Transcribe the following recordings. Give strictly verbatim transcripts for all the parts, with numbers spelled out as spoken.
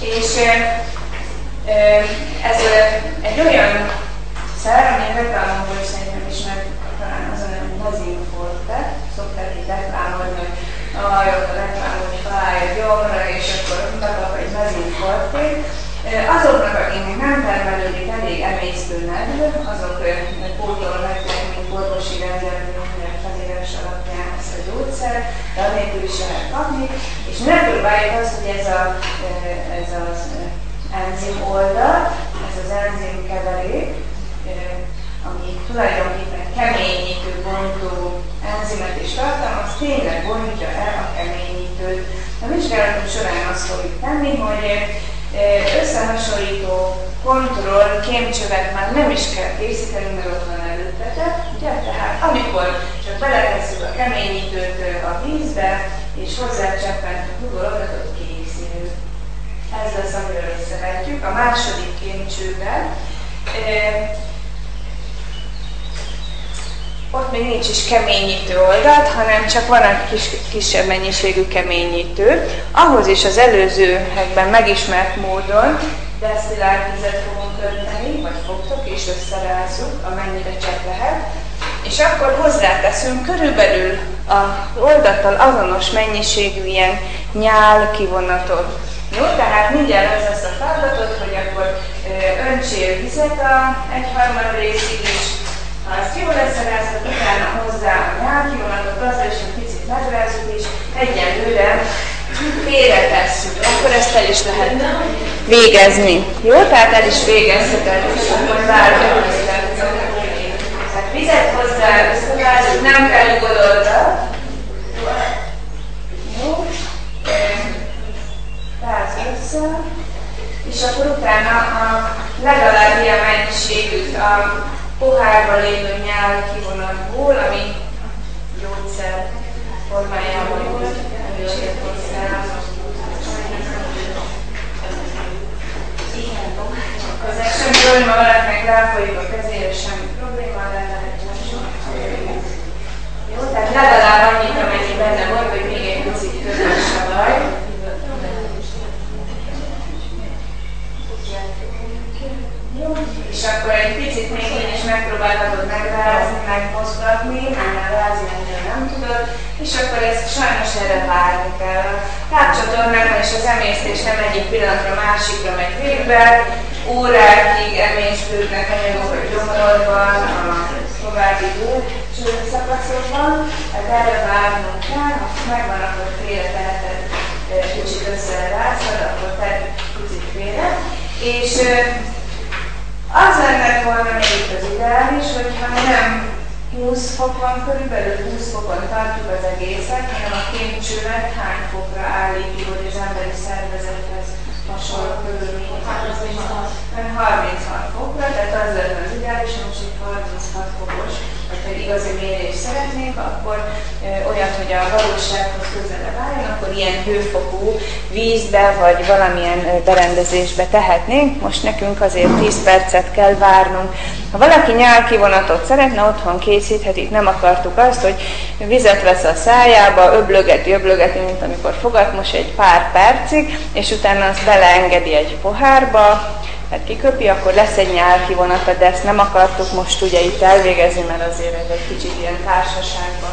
És ez egy olyan szer, ami a reklámokból szerintem is meg talán azon, hogy Nazinforte, szokták itt reklámolni, hogy a reklámot találja gyomra, és akkor kapok egy Nazinfortét. Azoknak, akiknek nem termelődik elég emésztő nedv, azok pótolhatják, mint orvosi rendelmény felírás alapján ezt a gyógyszert, de annélkül is lehet kapni, és megpróbáljuk azt, hogy ez, a, ez az enzim oldal, ez az enzim keverék, ami tulajdonképpen keményítő, bontó enzimet is tartalmaz, tényleg bontja el a keményítőt. A vizsgálatom során azt fogjuk tenni, hogy összehasonlító kontroll kémcsövet már nem is kell készíteni, mert ott van előttetek, ugye? Tehát amikor csak beletesszük a keményítőt a vízbe, és hozzácseppentjük ugorodatot, készül. Ez lesz, amiről összevetjük. A második kémcsővel. Ott még nincs is keményítő oldalt, hanem csak van egy kis, kisebb mennyiségű keményítő. Ahhoz is az előzőekben megismert módon desztillált-vizet fogunk önteni, vagy fogtok, és összerázzuk, amennyire csak lehet. És akkor hozzáteszünk körülbelül az oldattal azonos mennyiségű ilyen nyál kivonatot. Jó, tehát mindjárt ez lesz a feladatot, hogy akkor öntsél vizet a egyharmad részig is. Ha ezt jól leszeráztat, utána hozzá a nyálkivonatot, azzal is egy picit megrázzuk, és egyenlőre félretesszük. Akkor ezt el is lehet végezni. Jó? Tehát el is végezheted, és akkor várjuk. Tehát vizet hozzá, összerázzuk, nem kell ugodolda. Jó? Ráz össze. És akkor utána a legalább ilyen mennyiségűt a pohárban lévő nyál kivonatból, ami gyógyszer formájában volt, először hozzá. Ezek semmi probléma, valakinek ráfolyik a kezére, semmi probléma, de lehet jó, tehát legalább annyit, amennyi benne volt, hogy még egy picit közös a vaj. Jó, és akkor egy picit még én is megpróbálhatod megrázni, megmozgatni, annál rázni, annyira nem tudod, és akkor ezt sajnos erre várni kell. A tápcsatornákban és az emésztés nem egyik pillanatra másikra megy végbe, órákig emésztődnek anyagok a gyomrodban, a további szakaszokban, tehát erre várnunk kell, ha megvan, akkor félre teheted, kicsit összerázod, akkor te kicsit félre. És az lenne volna még itt az ideális, hogyha nem húsz fokon, körülbelül húsz fokon tartjuk az egészet, hanem a kémcsővet hány fokra állítjuk, hogy az emberi szervezethez hasonló körülmények. harminchat fokra, tehát az lenne az ideális, most egy harminchat fokos, vagy pedig igazi mérés szeretnénk, akkor ö, olyat, hogy a valósághoz közelebb álljon, akkor ilyen hőfokú vízbe, vagy valamilyen ö, berendezésbe tehetnénk. Most nekünk azért tíz percet kell várnunk. Ha valaki nyálkivonatot szeretne, otthon készítheti, nem akartuk azt, hogy vizet vesz a szájába, öblögeti, öblögeti, mint amikor fogatmos egy pár percig, és utána azt beleengedi egy pohárba, tehát kiköpi, akkor lesz egy nyálkivonata, de ezt nem akartuk most ugye itt elvégezni, mert azért ez egy kicsit ilyen társaságban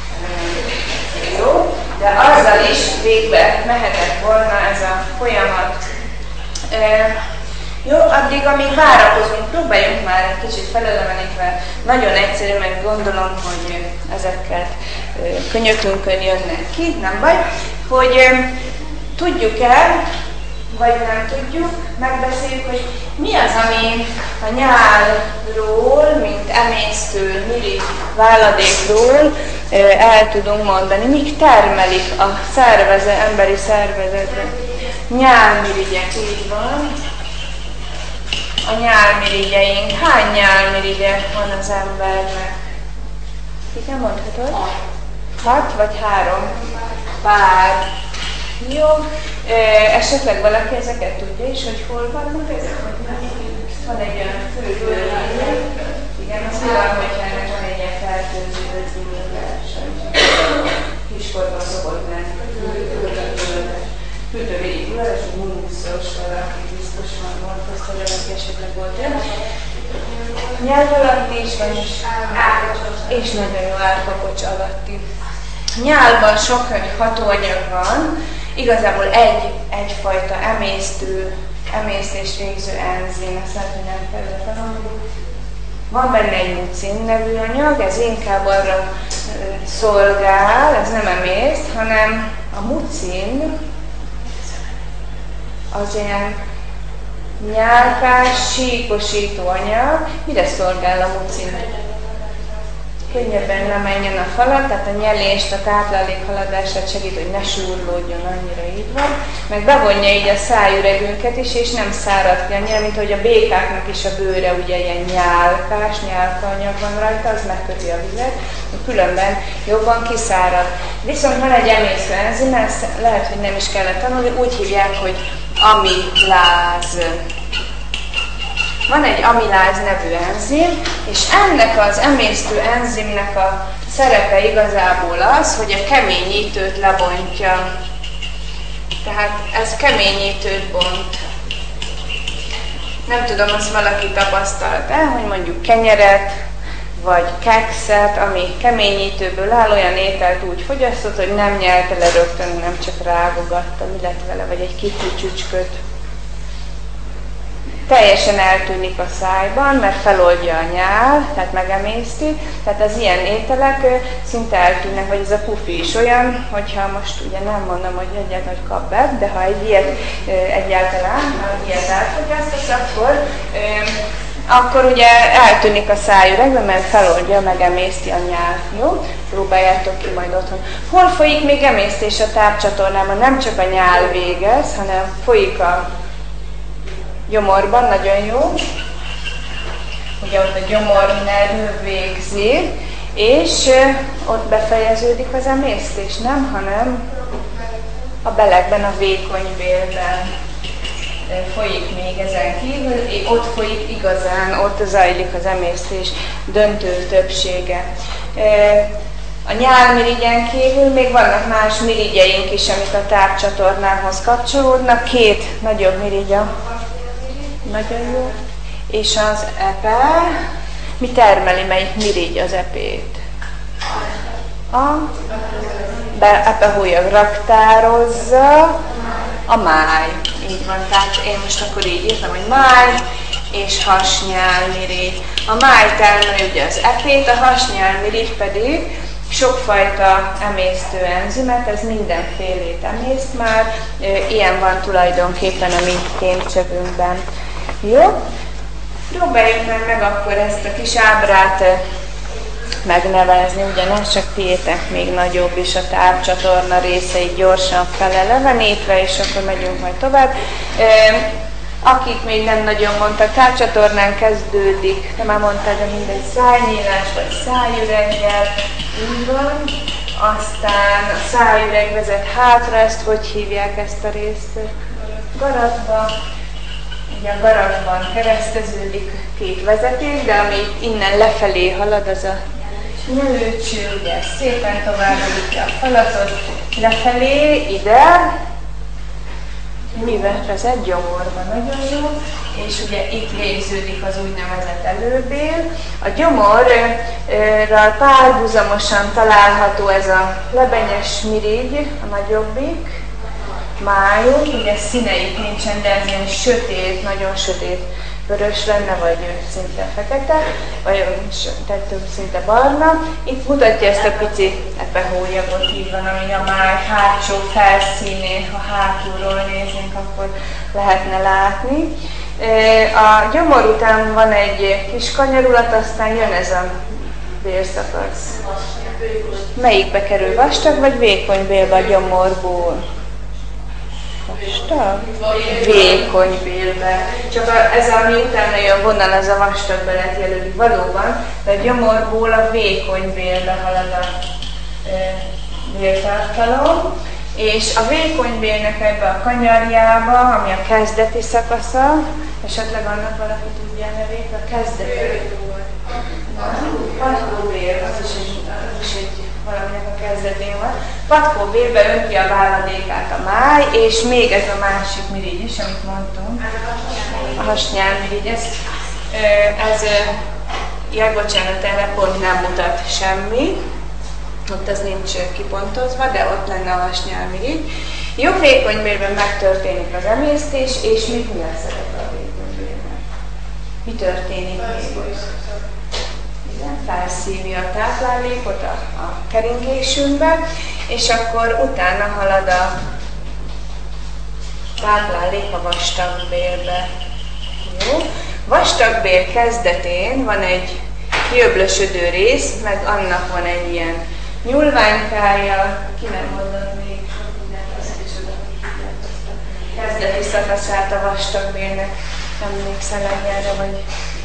jó, de azzal is végbe mehetett volna ez a folyamat. E, jó, addig, amíg várakozunk, próbáljunk már egy kicsit felelevenítve. Nagyon egyszerű, meg gondolom, hogy ezekkel könyökünkön jönnek ki, nem baj, hogy e, tudjuk el, vagy nem tudjuk, megbeszéljük, hogy mi az, ami a nyálról, mint emésztő miri váladékról el tudunk mondani, mik termelik a szervezet, emberi szervezetre. Nyálmirigyek, így van. A nyálmirigyeink. Hány nyálmirigye van az embernek? Ki nem mondhatod? Hat vagy három? Pár. Jó, e, esetleg valaki ezeket tudja is, hogy hol vannak ezek? Van egy olyan fő. Igen, az olyan, hogyha ennek van egy ilyen fertőző ötvenővel, kiskorban szokott lenni. hűtővégig üres, hogy mumuszos valaki biztos van volt, azt a valaki esetleg volt el. Nyelv alatti is van, és, és nagyon jó árpakocs alatti. Nyálban sok hatóanyag van, igazából egy, egyfajta emésztő, emésztést végző enzim, ezt lehet, hogy nem kell tanulni. Van benne egy mucin nevű anyag, ez inkább arra szolgál, ez nem emészt, hanem a mucin az ilyen nyálkás, síkosító anyag, mire szolgál a mucin? Könnyebben nem menjen a falat, tehát a nyelést, a táplálékhaladását segít, hogy ne súrlódjon, annyira így van. Meg bevonja így a szájüregünket is, és nem szárad ki a nyel, mint hogy a békáknak is a bőre ugye ilyen nyálkás, nyálkaanyag van rajta, az megköti a vizet, különben jobban kiszárad. Viszont van egy emésztő enzim, ezt lehet, hogy nem is kellett tanulni, úgy hívják, hogy amiláz. Van egy amiláz nevű enzim, és ennek az emésztő enzimnek a szerepe igazából az, hogy a keményítőt lebontja. Tehát ez keményítőt bont. Nem tudom, azt valaki tapasztalt el, hogy mondjuk kenyeret, vagy kekszet, ami keményítőből áll, olyan ételt úgy fogyasztott, hogy nem nyelte le rögtön, nem csak rágogatta, mi lett vele, vagy egy kicsi csücsköt. Teljesen eltűnik a szájban, mert feloldja a nyál, tehát megemészti, tehát az ilyen ételek szinte eltűnnek, vagy ez a pufi is olyan, hogyha most ugye nem mondom, hogy egyáltalán, hogy kap be, de ha egy ilyet egyáltalán, ha ilyet elfogyasztasz, akkor, akkor ugye eltűnik a szájüregben, mert feloldja, megemészti a nyált. Jó? Próbáljátok ki majd otthon. Hol folyik még emésztés a tápcsatornában? Nem csak a nyál végez, hanem folyik a gyomorban, nagyon jó. Ugye ott a gyomornerv végzi, és ott befejeződik az emésztés, nem, hanem a belegben, a vékonybélben folyik még ezen kívül, ott folyik igazán, ott zajlik az emésztés döntő többsége. A nyálmirigyen kívül még vannak más mirigyeink is, amik a tápcsatornához kapcsolódnak. Két nagyobb mirigya, nagyon jó, és az epe, mi termeli, melyik mirigy az epét? A epehúlyag raktározza a máj. Így van, tehát én most akkor így írtam, hogy máj és hasnyálmirigy. A máj termeli ugye az epét, a hasnyálmirigy pedig sokfajta emésztő enzimet, ez mindenfélét emészt már, ilyen van tulajdonképpen a mi kémcsövünkben. Jó? Próbáljuk meg, meg akkor ezt a kis ábrát megnevezni, ugyanis csak tiétek még nagyobb is a tápcsatorna részeit gyorsan felelevenítve, és akkor megyünk majd tovább. Akik még nem nagyon mondtak, tápcsatornán kezdődik, te már mondtad, de mindegy szájnyílás vagy szájüreggel, így van. Aztán a szájüreg vezet hátra, ezt hogy hívják ezt a részt? Garatba. Ugye a garatban kereszteződik két vezeték, de ami innen lefelé halad, az a nyelőcső, ugye szépen továbbítja a falatot lefelé, ide, mivel ez egy gyomorban nagyon jó, és ugye itt végződik az úgynevezett előbél. A gyomorral párhuzamosan található ez a lebenyes mirigy, a nagyobbik, májú, ugye színeik nincsen, de ez ilyen sötét, nagyon sötét vörös lenne, vagy szinte fekete, vagy tehát szinte barna. Itt mutatja ezt a pici epehólyagot, így van, ami a máj hátsó felszínén, ha hátulról nézünk, akkor lehetne látni. A gyomor után van egy kis kanyarulat, aztán jön ez a bélszakasz. Melyikbe kerül, vastag vagy vékony bélbe a gyomorból? Vastag? Vékony bélbe. Csak a, ez, ami utána jön vonal, ez a vastag belet jelölik valóban, de a gyomorból a vékony bélbe halad a e, béltartalom, és a vékony bélnek ebbe a kanyarjába, ami a kezdeti szakasza, esetleg annak valaki tudja a nevét, a kezdeti. Hatóbél, az is egy, az is egy valaminek a kezdeti kezdetén van. Patkóbélbe önti a váladékát a máj, és még ez a másik mirigy is, amit mondtunk. A hasnyálmirigy. Ez, ez jaj, bocsánat, erre pont nem mutat semmi. Ott ez nincs kipontozva, de ott lenne a hasnyálmirigy. Jobb vékonybélben megtörténik az emésztés, és mit mi a szerepe a vékonybélben? Mi történik még? Igen, felszívja a táplálékot a, a keringésünkbe, és akkor utána halad a táplálék a vastagbélbe. Jó? Vastagbél kezdetén van egy kiöblösödő rész, meg annak van egy ilyen nyúlványkája, ki nem mondott még sok mindent, azt is oda kezdeti szakaszát a vastagbélnek. Emlékszel erre, vagy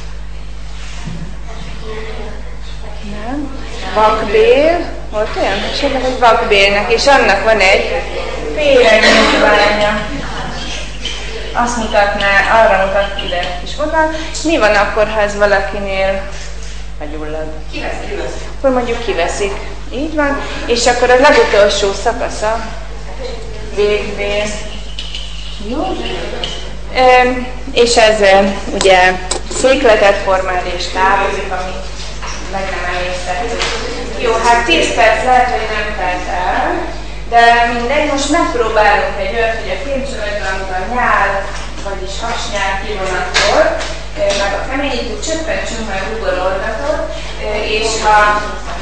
nem? Vakbél, volt olyan? Esetleg egy vakbélnek, és annak van egy féle nyúlványa. Azt mutatná, arra mutat ide kis vonal. Mi van akkor, ha ez valakinél begyullad? Kiveszik. Akkor mondjuk kiveszik. Így van. És akkor a legutolsó szakasza végbél. Jó? E, és ez ugye székletet formál és távozik, ami meg nem emészthető. Jó, hát tíz perc lehet, hogy nem telt el, de mindegy, most megpróbálunk egy olyat, hogy a filmcsomagban a nyál, vagyis hasnyál kivonattól, meg a keményítő csöppentsünk meg ugoroldatot, és ha,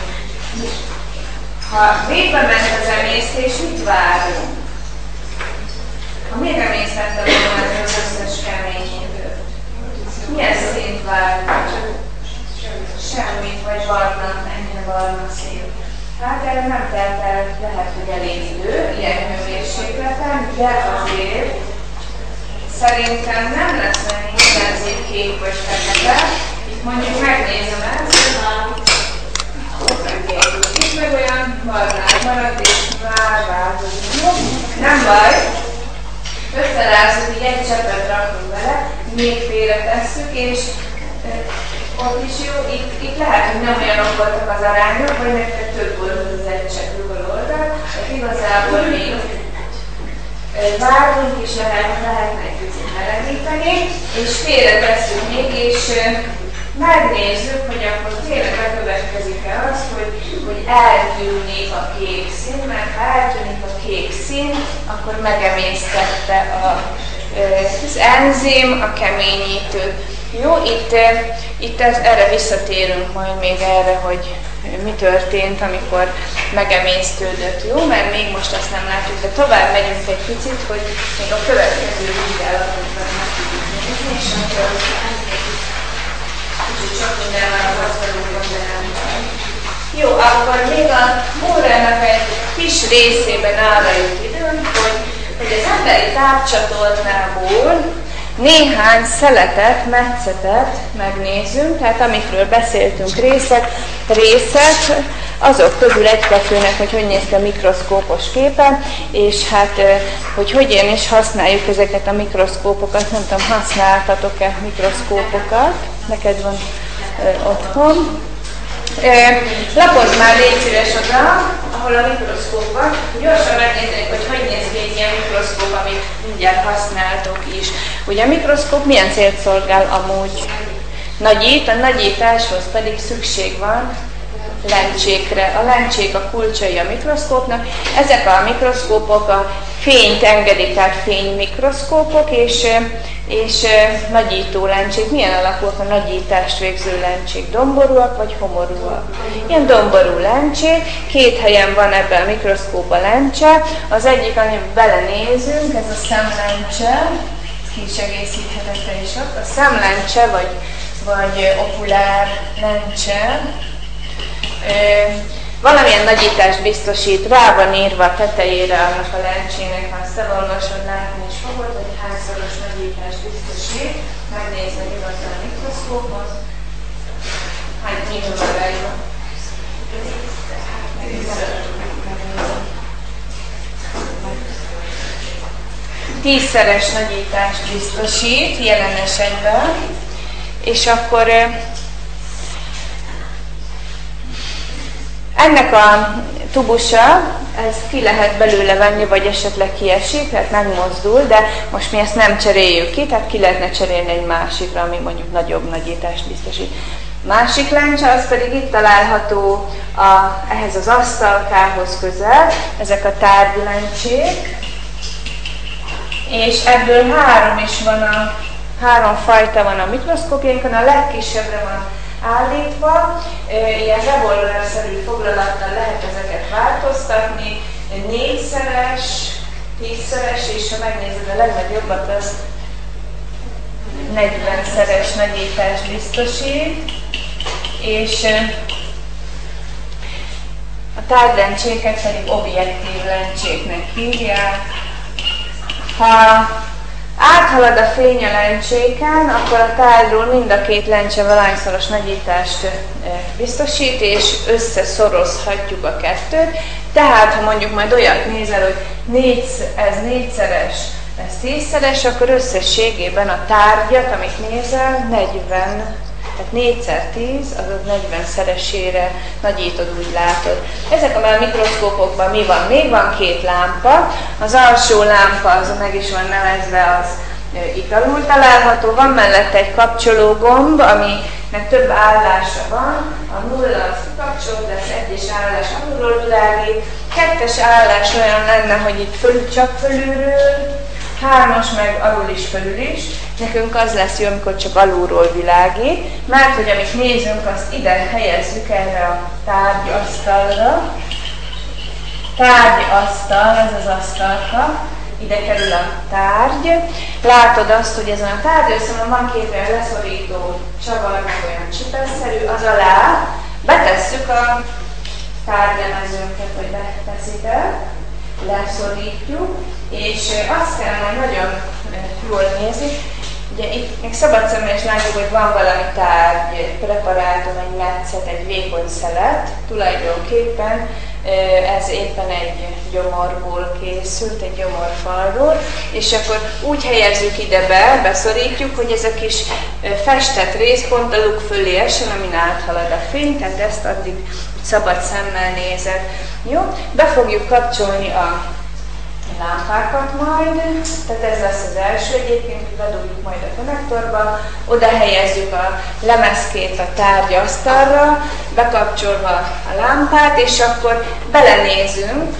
ha végbe ment az emésztés, mit várunk? Ha még emésztette volna az összes keményítőt, milyen szint várunk? Semmit, vagy barna, ennyire barna szép. Hát erre nem telt el, lehet, hogy elég idő, ilyen hőmérsékleten, de azért szerintem nem lesz olyan intenzív kék vagy fekete. Itt mondjuk megnézem ezt, itt meg olyan barnás marad, és már változik. Nem baj, összerázzuk, így egy cseppet rakunk bele, még félretesszük, és ott is jó, itt, itt lehet, hogy nem olyanok voltak az arányok, vagy nektek több volt az egy cseppük a oldal, de igazából még várunk is lehet, lehetne egy picit melegíteni, és félretesszük még, és megnézzük, hogy akkor tényleg bekövetkezik-e az, hogy, hogy eltűnik a kék szín, mert ha eltűnik a kék szín, akkor megemésztette a, az enzim, a keményítőt. Jó, itt, itt ez, erre visszatérünk majd még erre, hogy mi történt, amikor megemésztődött, jó? Mert még most azt nem látjuk, de tovább megyünk egy picit, hogy még a következő vizsgálatokban meg tudjuk nézni, és akkor kicsit csak minden van az asztalunkon, de nem van. Jó, akkor még a órának egy kis részében arra jut időnk, hogy, hogy az emberi tápcsatornából néhány szeletet, metszetet megnézzünk, tehát amikről beszéltünk részek, részek, azok közül egy-kettőnek, hogy hogy néz ki a mikroszkópos képen, és hát, hogy hogyan is használjuk ezeket a mikroszkópokat, nem tudom, használtatok-e mikroszkópokat, neked van ö, otthon. Lapozd már, légy szíves oda, ahol a mikroszkóp van, gyorsan megnézzük, hogy hogy néz ki egy ilyen mikroszkóp, amit mindjárt használtok is. Ugye a mikroszkóp milyen célt szolgál amúgy? Nagyít, a nagyításhoz pedig szükség van lencsékre. A lencsék a kulcsai a mikroszkópnak. Ezek a mikroszkópok a fényt engedik, tehát fénymikroszkópok, és, és nagyító lencsék. Milyen alakúak a nagyítást végző lencsék? Domborúak vagy homorúak? Ilyen domború lencsék. Két helyen van ebben a mikroszkópban lencse. Az egyik, amiben belenézünk, ez a szemlencse. Ki is egészíthetette is ott. A szemlencse, vagy, vagy okulár lencse. Valamilyen nagyítást biztosít, rá van írva a tetejére annak a lencsének, ha azt elolvasod, látni is fogod, hogy hányszoros nagyítást biztosít. Megnézve nyugodtan a mikroszkópot. Hány nyilván rájva. Tízszeres nagyítást biztosít jelen esetben, és akkor ennek a tubusa, ez ki lehet belőle venni, vagy esetleg kiesik, tehát megmozdul, de most mi ezt nem cseréljük ki, tehát ki lehetne cserélni egy másikra, ami mondjuk nagyobb nagyítást biztosít. Másik lencse, az pedig itt található a, ehhez az asztalkához közel, ezek a tárgylencsék, és ebből három is van, a, három fajta van a mikroszkópjainkon, a legkisebbre van állítva, ilyen revolverszerű foglalattal lehet ezeket változtatni, négyszeres, tízszeres, és ha megnézed a legnagyobbat, az negyvenszeres nagyítást biztosít, és a tárgylencséket pedig objektív lencséknek hívják. Ha áthalad a fény a lencséken, akkor a tárgyról mind a két lencse valahányszoros nagyítást biztosít, és összeszorozhatjuk a kettőt. Tehát, ha mondjuk majd olyat nézel, hogy négy, ez négyszeres, ez tízszeres, akkor összességében a tárgyat, amit nézel, negyven, tehát négyszer tíz, azaz negyvenszeresére nagyítod, úgy látod. Ezek a mikroszkópokban mi van? Még van két lámpa. Az alsó lámpa, az meg is van nevezve, az itt alul található. Van mellette egy kapcsológomb, aminek több állása van. A nulla az kikapcsolt, az egyes állás alulról világít. Kettes állás olyan lenne, hogy itt föl, csak fölülről, hármas meg alul is, fölül is. Nekünk az lesz jó, amikor csak alulról világít, mert hogy amit nézünk, azt ide helyezzük erre a tárgyasztalra. Tárgyasztal, ez az asztalka, ide kerül a tárgy. Látod azt, hogy ezen a tárgyasztalon van két olyan leszorító csavar, meg olyan csipesszerű, az alá betesszük a tárgylemezőnket, vagy beteszik el, leszorítjuk, és azt kell majd nagyon jól nézni. Ugye itt még szabad szemmel is látjuk, hogy van valami tárgy, egy preparátum, egy metszet, egy vékony szelet. Tulajdonképpen ez éppen egy gyomorból készült, egy gyomorfalról, és akkor úgy helyezzük ide be, beszorítjuk, hogy ez a kis festett rész pont a luk fölé essen, amin áthalad a fény, tehát ezt addig szabad szemmel nézed. Jó? Be fogjuk kapcsolni a lámpákat majd, tehát ez lesz az első, egyébként bedugjuk majd a konnektorba, oda helyezzük a lemezkét a tárgyasztalra, bekapcsolva a lámpát, és akkor belenézünk,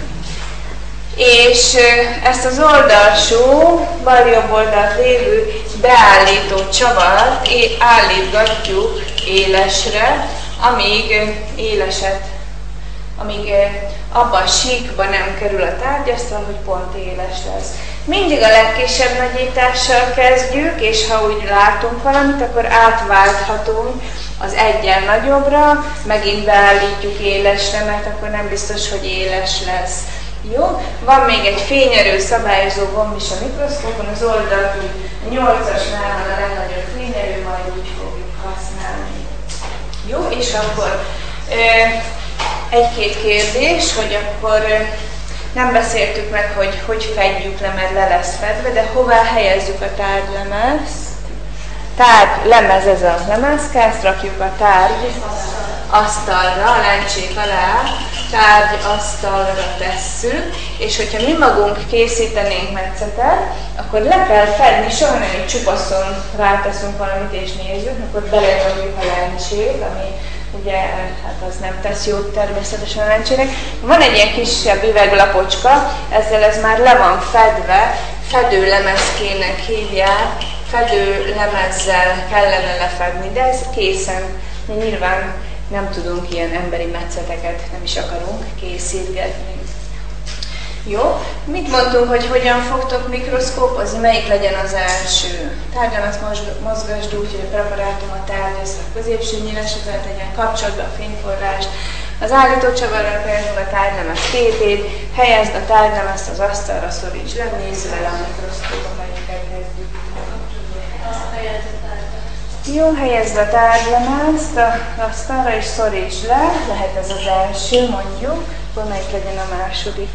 és ezt az oldalsó, bal-jobb oldalt lévő beállító csavart állítgatjuk élesre, amíg éleset, amíg abban a síkban nem kerül a tárgyasztal, hogy pont éles lesz. Mindig a legkisebb nagyítással kezdjük, és ha úgy látunk valamit, akkor átválthatunk az egyen nagyobbra, megint beállítjuk élesre, mert akkor nem biztos, hogy éles lesz. Jó? Van még egy fényerő szabályozó gomb is a mikroszkópon, az oldalt, a nyolcasnál van a legnagyobb fényerő, majd úgy fogjuk használni. Jó? És akkor egy-két kérdés, hogy akkor nem beszéltük meg, hogy hogy fedjük le, mert le lesz fedve, de hová helyezzük a tárgylemezt. Tárgylemez, ez a lemezke, ezt rakjuk a tárgy asztalra, a lencsék alá, tárgy asztalra tesszük, és hogyha mi magunk készítenénk metszetet, akkor le kell fedni, soha nem így csupaszon ráteszünk valamit és nézzük, akkor belenyomjuk a lencsét, ami ugye hát az nem tesz jót természetesen a lencsének. Van egy ilyen kisebb üveglapocska, ezzel ez már le van fedve, fedőlemezkének hívják, fedőlemezzel kellene lefedni, de ez készen. Nyilván nem tudunk ilyen emberi metszeteket, nem is akarunk készítgetni. Jó, mit mondtunk, hogy hogyan fogtok mikroszkópozni, melyik legyen az első? Tárgyan azt mozgasd úgy, hogy a preparátum a tárgyaszra a középső nyílásokat legyen, kapcsold be a fényforrást, az állító csavarral helyezd a tárgylemez képét, helyezd a tárgylemezt az asztalra, szorítsd le, nézz vele a mikroszkópon, melyiket kezdjük. Jó, helyezd a tárgylemezt az asztalra és szorítsd le, lehet ez az első, mondjuk, akkor melyik legyen a második.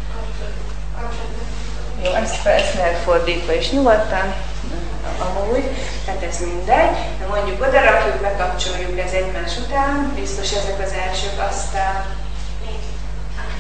Jó, ezt, ezt lehet fordítva is nyugodtan, amúgy, tehát ez mindegy. De mondjuk oda rakjuk, bekapcsoljuk ez egymás után, biztos ezek az elsők, aztán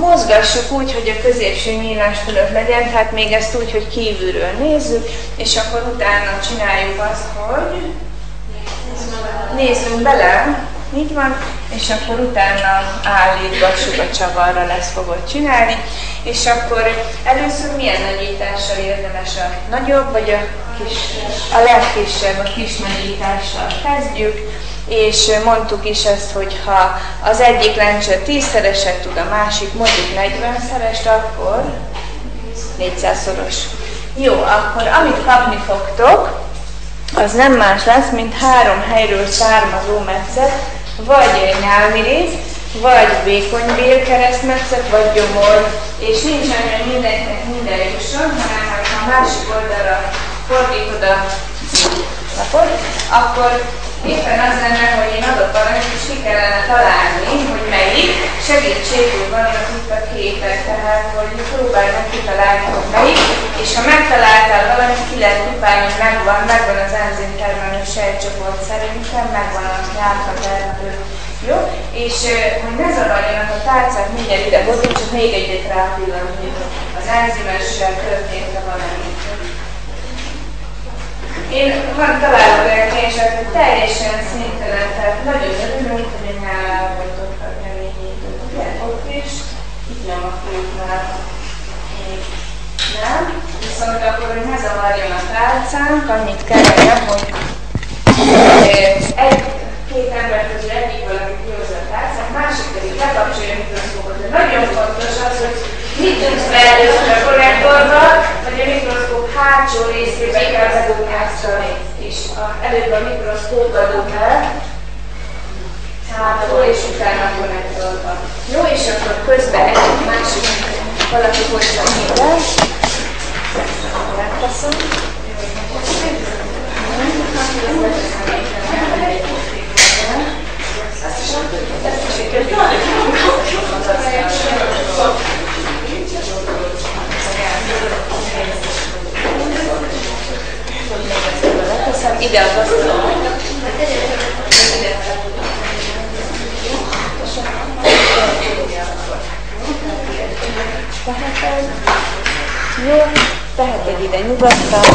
mozgassuk úgy, hogy a középső nyílás fölött legyen, tehát még ezt úgy, hogy kívülről nézzük, és akkor utána csináljuk azt, hogy nézzünk bele, így van, és akkor utána állítgassuk a csavarra, lesz fogod csinálni, és akkor először milyen nagyítással érdemes a nagyobb, vagy a kis, a legkisebb, a kis nagyítással kezdjük, és mondtuk is ezt, hogy ha az egyik lencse tízszereset tud, a másik mondjuk negyvenszerest, akkor négyszázszoros. Jó, akkor amit kapni fogtok, az nem más lesz, mint három helyről származó metszet, vagy nyálmirigy, vagy vékony bélkeresztmetszet, vagy gyomor, és nincsen, hogy mindenkinek minden jusson, hanem ha a másik oldalra fordítod a lapot, akkor éppen az lenne, hogy én adok valamit, és ki kellene találni, hogy melyik. Segítségül vannak itt a képek, tehát hogy próbálj meg kitalálni, hogy melyik, és ha megtaláltál valamit, ki lehet pipálni, hogy megvan, megvan az enzimtermelő sejtcsoport szerintem, megvan a nyálka termelő. Jó? És hogy ne zavarjanak a tárcák, mindjárt ide hozunk, csak még egyet rápillantjuk az enzimessel történt valami. Én van találva elkénység, hogy teljesen szintelen, tehát nagyon örülünk, hogy a nyálál voltok a reményítőt. Ott is, itt nem a főknál, még nem. Viszont akkor, hogy ne zavarjon a tálcánk, annyit kellene, hogy egy, két ember közül egyik valaki kihozza a tálcát, másik pedig lekapcsolja a mikroszkópot. De nagyon fontos az, hogy mit tudsz be először a konnektorba, vagy a mikroszkóp hátsó részébe kell bedugni azt a részt. És a, előbb a mikroszkópba dug el, hátul és utána a konnektorba. Jó, és akkor közben egy másik valaki hozza minden. Megteszem. Ezt is sikerült. Ide az asztalon. Teheted. Jó, teheted ide nyugodtan.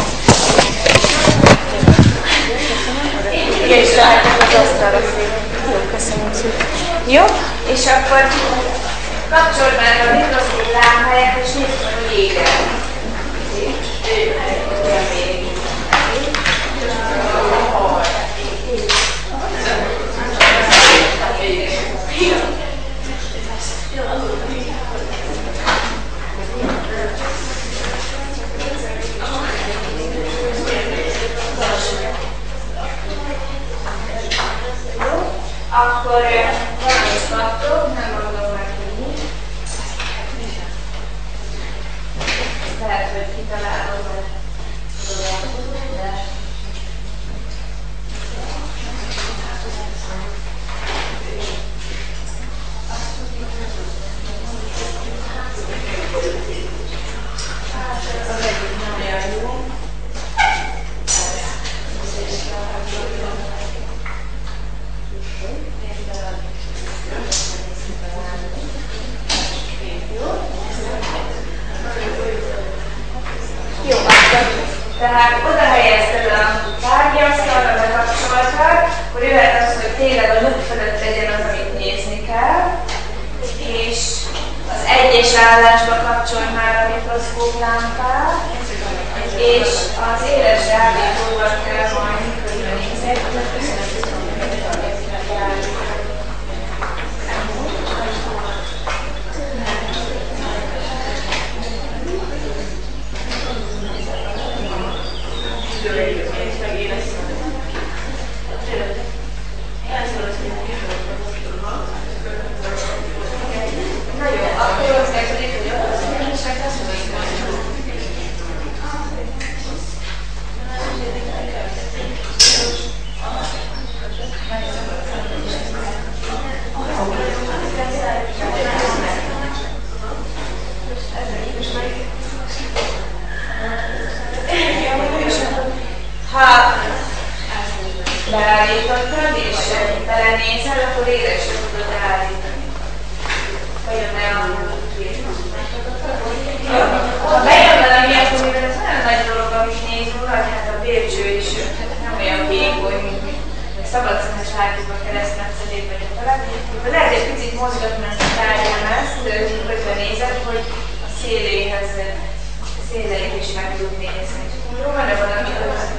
És ráálltok az asztalra szépen. Jó, köszönöm szépen. Jó, és akkor kapcsold már a mikroszkóp lámpáját, és nézd meg, hogy égel. Akkor valamit kaptok, nem mondom meg, hogy mi. Lehet, hogy kitalálom, mert tudom, de... Az egyik nem olyan jó. Jó, tehát oda helyezted a tárgyasztalra, bekapcsoltad, akkor jöhet az, hogy tényleg a luk fölött legyen az, amit nézni kell, és az egyes állásba kapcsolj már a mikroszkóp lámpát, és az éles rádióval kell majd körülnézni. Na jó, akkor azt kezdődik, hogy az mindensek azt mondjuk. Ha beállítottad és belenézel, akkor éresre tudod állítani. Vagy a mozgatnak a tárgyam ezt, közben nézek, hogy a széléhez, a széleit is meg tud nézni. Jó, van-e valami az?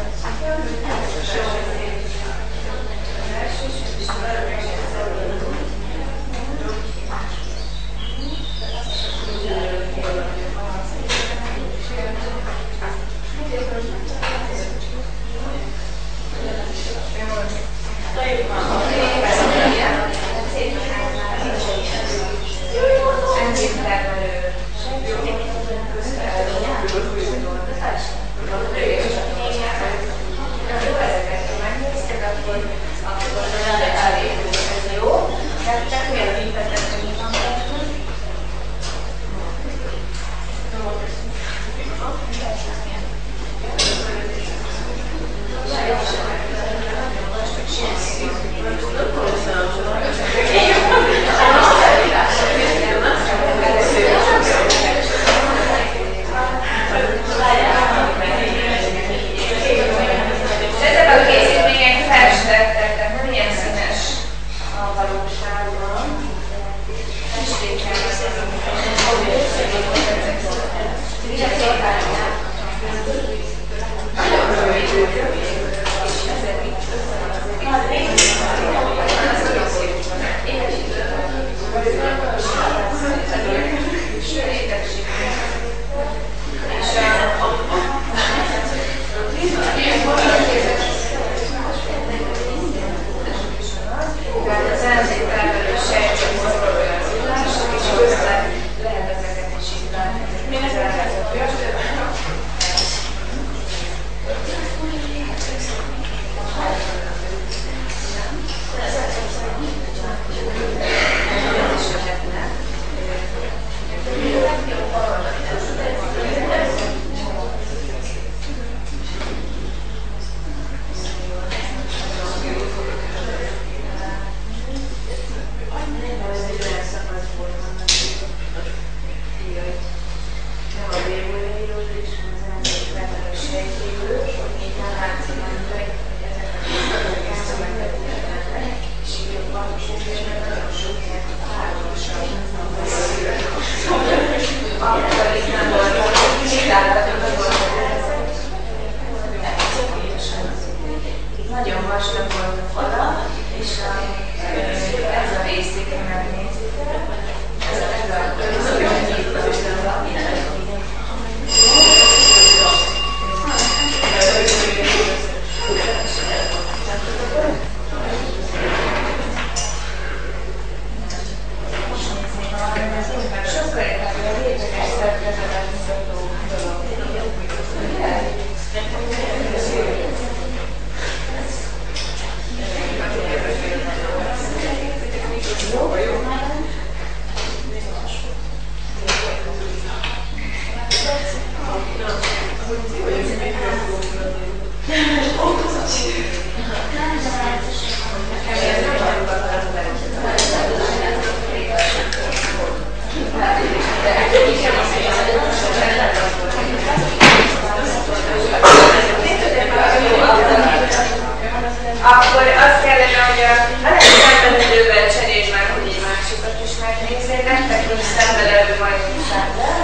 Akkor azt kellene, hogy a szembenedővel cseréld már, hogy egy másikat is megnézzél, nektek is szembenedő majd muszállal.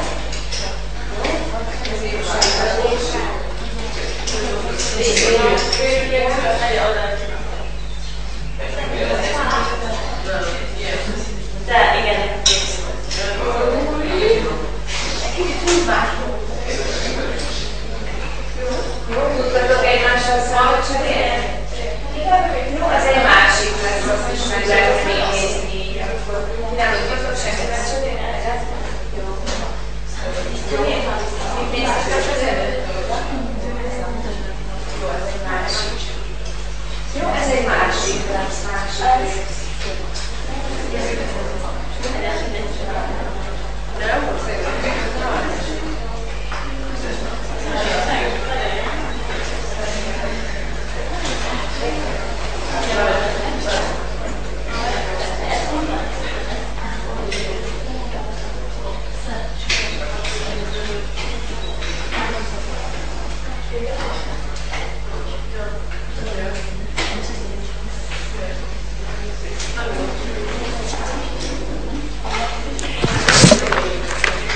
De igen, tudtatok egymással számot cserélni? Jó, az egy másik lesz, azt is meg lehet még nézni így, akkor nem tudtok senkivel cserélni? Jó. Mit néztek az előtt? Jó, ez egy másik. Jó, ez egy másik lesz, másik. Nem?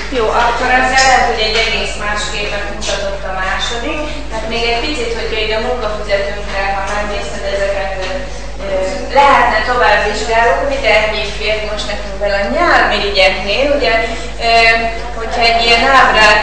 Jó, akkor ezzel lehet, hogy egy egész más képet mutatott a második. Tehát még egy picit, hogyha így a munkafüzetünkre, ha megnézted ezeket, lehetne tovább vizsgálódni, de ennyi fért most nekünk vele a nyálmirigyeknél, ugye, hogyha egy ilyen ábrát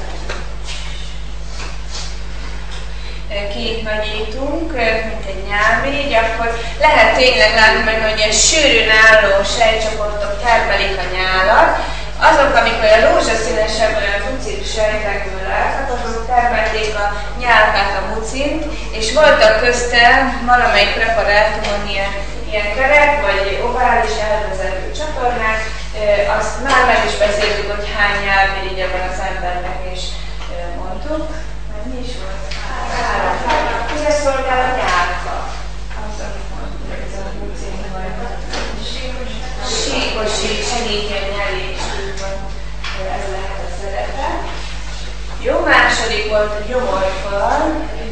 kitnagyítunk, mint egy nyálmirigy, akkor lehet tényleg látni, hogy ilyen sűrűn álló sejtcsoportok termelik a nyálat. Azok, amik olyan rózsaszínesebb, olyan mucin sejtekből álltak, azok termelték a nyálkát, a mucint, és voltak közte valamelyik preparátumon ilyen, ilyen kerek, vagy ovális elvezető csatornák. Azt már meg is beszéltük, hogy hány nyálmirigye van az embernek, és mondtuk. Mi is volt? Mire szolgál a nyálka? Az, amit mondtuk, hogy ez a mucin vagy. Síkosít, segíti a nyelését, ez lehet a szerepe. Jó, második volt a gyomorfal.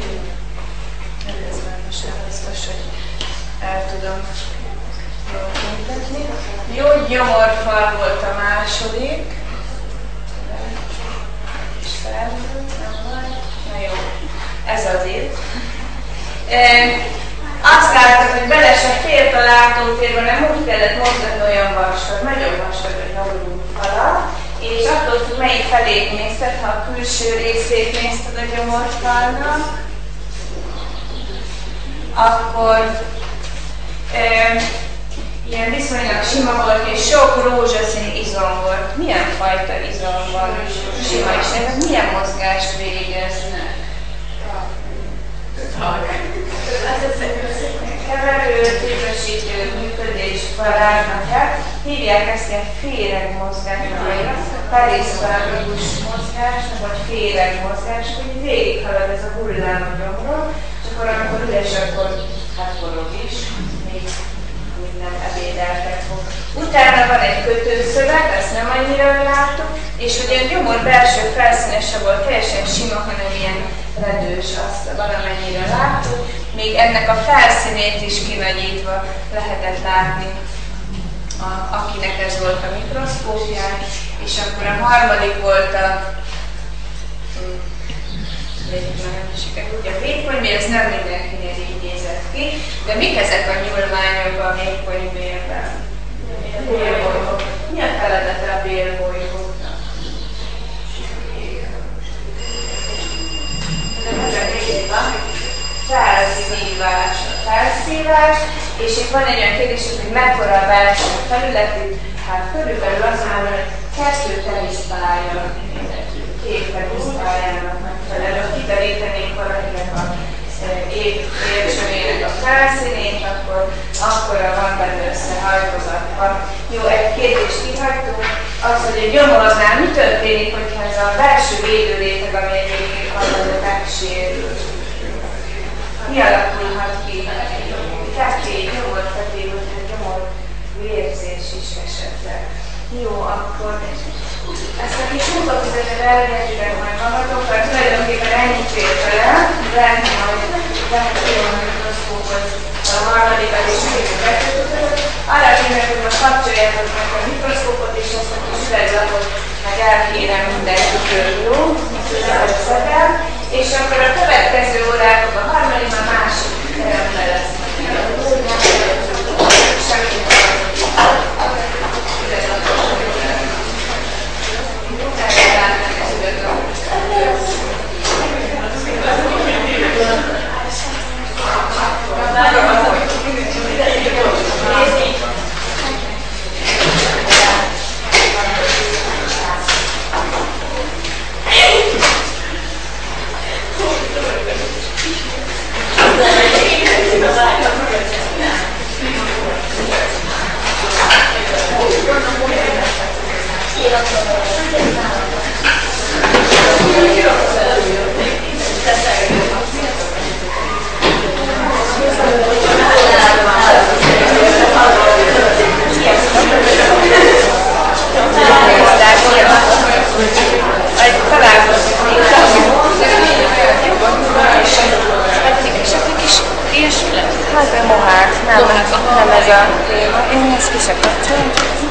Ez már most nem biztos, hogy el tudom jól mutatni. Jó, gyomorfal volt a második. És felmúlt, nem vagy. Na jó, ez az itt. E, azt láttam, hogy bele se fért a látótérbe, nem úgy kellett mozgatni olyan vastag, nagyon vastag, hogy nyomorult fala, és attól függ, melyik felét nézted, ha a külső részét nézted a gyomorfalnak, akkor e, ilyen viszonylag sima volt, és sok rózsaszín izom volt. Milyen fajta izom van, sima is, ezek milyen mozgást végeznek? Keverő, tükrösítő működés varázsnak, hívják ezt ilyen féregmozgásnak, vagy periszfárikus mozgásnak, vagy féregmozgás, hogy végighalad ez a hullám a gyomron, és akkor amikor üres, akkor hát forog is, még nem ebédeltek fog. Utána van egy kötőszövet, ezt nem annyira láttuk, és ugye a gyomor belső felszínese volt teljesen sima, hanem ilyen redős, azt valamennyire láttuk. Még ennek a felszínét is kinagyítva lehetett látni, a, akinek ez volt a mikroszkópján. És akkor a harmadik volt a ugye a vékonymér, ez nem mindenkinél így nézett ki, de mik ezek a nyúlványok a vékonymérben? Bélbolygók. Mi a feladata a bélbolygóknak? Felszívás, a felszívás, és itt van egy olyan kérdés, hogy mekkora a belső felületük, hát körülbelül azt mondom, hogy kettő teniszpálya, két teniszpályának megfelelő. Kiderítenénk valakinek a ércsövének a felszínét, akkor akkora van benne összehajtozatva. Jó, egy kérdést kihagytunk, az, hogy a gyomornál mi történik, hogyha ez a belső védőréteg, ami egyébként van, megsérül? Mi alakulhat ki? Fekély, gyomorfekély, vagy gyomor vérzés is esetleg. Jó, akkor ezt a kis munkafizetet elvegyétek majd magatokkal, tulajdonképpen ennyit fér vele, lehet majd lehet a mikroszkópot, a harmadikat és még a betöltőt. Arra kérnek, hogy most kapcsoljátok meg a mikroszkópot, és ezt a kis üveglapot meg elkérem mindenkitől, jó? És akkor a következő órákban a harmadik, a másik teremben lesz. Hát a mohák, nem, nem ez a téma. Én ezt ki se kapcsolom.